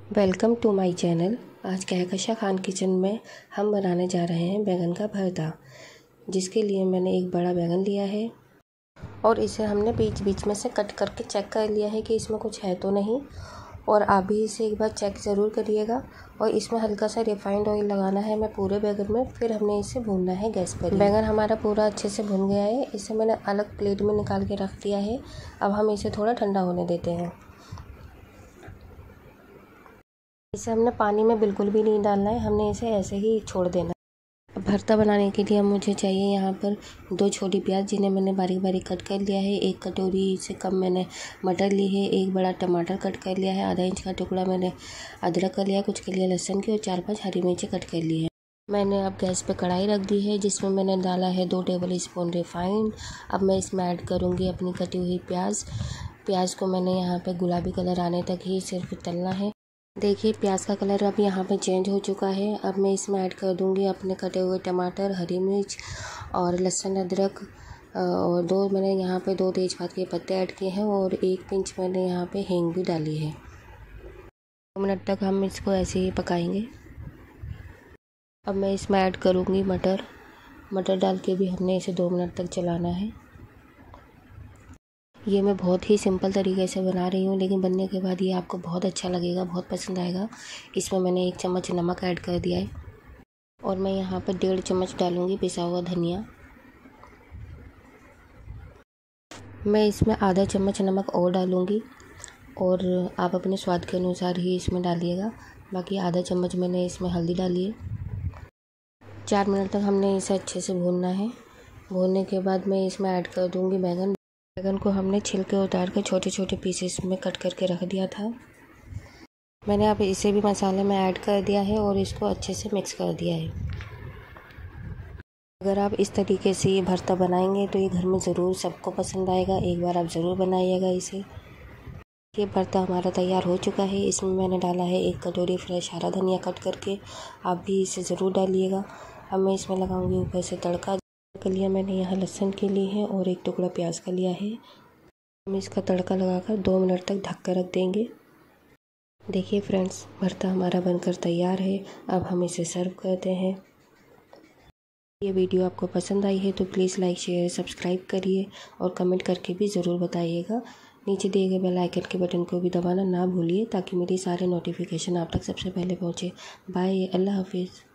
Welcome to my channel. आज Kahkasha Khan kitchen में हम बनाने जा रहे हैं बैंगन का भरता, जिसके लिए मैंने एक बड़ा बैंगन लिया है और इसे हमने बीच बीच में से कट करके चेक कर लिया है कि इसमें कुछ है तो नहीं। और आप भी इसे एक बार चेक ज़रूर करिएगा। और इसमें हल्का सा रिफाइंड ऑयल लगाना है मैं पूरे बैंगन में, फिर हमने इसे भूनना है गैस पर। बैंगन हमारा पूरा अच्छे से भुन गया है, इसे मैंने अलग प्लेट में निकाल के रख दिया है। अब हम इसे थोड़ा ठंडा होने देते हैं। इसे हमने पानी में बिल्कुल भी नहीं डालना है, हमने इसे ऐसे ही छोड़ देना है। भरता बनाने के लिए मुझे चाहिए यहाँ पर 2 छोटी प्याज, जिन्हें मैंने बारीक बारीक कट कर लिया है। 1 कटोरी से कम मैंने मटर ली है। 1 बड़ा टमाटर कट कर लिया है। आधा इंच का टुकड़ा मैंने अदरक का लिया है, कुछ के लिए लहसुन की, और 4-5 हरी मिर्ची कट कर ली है। मैंने अब गैस पे कढ़ाई रख दी है, जिसमें मैंने डाला है 2 टेबल स्पून रिफाइंड। अब मैं इसमें ऐड करूँगी अपनी कटी हुई प्याज को मैंने यहाँ पे गुलाबी कलर आने तक ही सिर्फ तलना है। देखिए प्याज का कलर अब यहाँ पे चेंज हो चुका है। अब मैं इसमें ऐड कर दूँगी अपने कटे हुए टमाटर, हरी मिर्च और लहसुन अदरक, और मैंने यहाँ पे 2 तेज़पात के पत्ते ऐड किए हैं और 1 पिंच मैंने यहाँ पे हींग भी डाली है। 2 मिनट तक हम इसको ऐसे ही पकाएंगे। अब मैं इसमें ऐड करूँगी मटर डाल के भी हमने इसे 2 मिनट तक चलाना है। ये मैं बहुत ही सिंपल तरीके से बना रही हूँ, लेकिन बनने के बाद ये आपको बहुत अच्छा लगेगा, बहुत पसंद आएगा। इसमें मैंने 1 चम्मच नमक ऐड कर दिया है और मैं यहाँ पर 1.5 चम्मच डालूँगी पिसा हुआ धनिया। मैं इसमें आधा चम्मच नमक और डालूँगी और आप अपने स्वाद के अनुसार ही इसमें डालिएगा। बाकी आधा चम्मच मैंने इसमें हल्दी डाली है। 4 मिनट तक हमने इसे अच्छे से भूनना है। भूनने के बाद मैं इसमें ऐड कर दूँगी बैंगन को हमने छिलके उतार कर छोटे छोटे पीसेस में कट करके रख दिया था। मैंने अब इसे भी मसाले में ऐड कर दिया है और इसको अच्छे से मिक्स कर दिया है। अगर आप इस तरीके से ये भरता बनाएंगे तो ये घर में ज़रूर सबको पसंद आएगा। एक बार आप ज़रूर बनाइएगा इसे। ये भरता हमारा तैयार हो चुका है। इसमें मैंने डाला है 1 कटोरी फ्रेश हरा धनिया कट करके, आप भी इसे ज़रूर डालिएगा। अब मैं इसमें लगाऊंगी ऊपर से तड़का के लिए मैंने यहाँ लहसुन के लिए है और 1 टुकड़ा प्याज का लिया है। हम इसका तड़का लगाकर 2 मिनट तक ढक कर रख देंगे। देखिए फ्रेंड्स, भरता हमारा बनकर तैयार है। अब हम इसे सर्व करते हैं। ये वीडियो आपको पसंद आई है तो प्लीज़ लाइक, शेयर, सब्सक्राइब करिए और कमेंट करके भी ज़रूर बताइएगा। नीचे दिए गए बेल आइकन के बटन को भी दबाना ना भूलिए, ताकि मेरी सारे नोटिफिकेशन आप तक सबसे पहले पहुँचे। बाय, अल्लाह हाफिज़।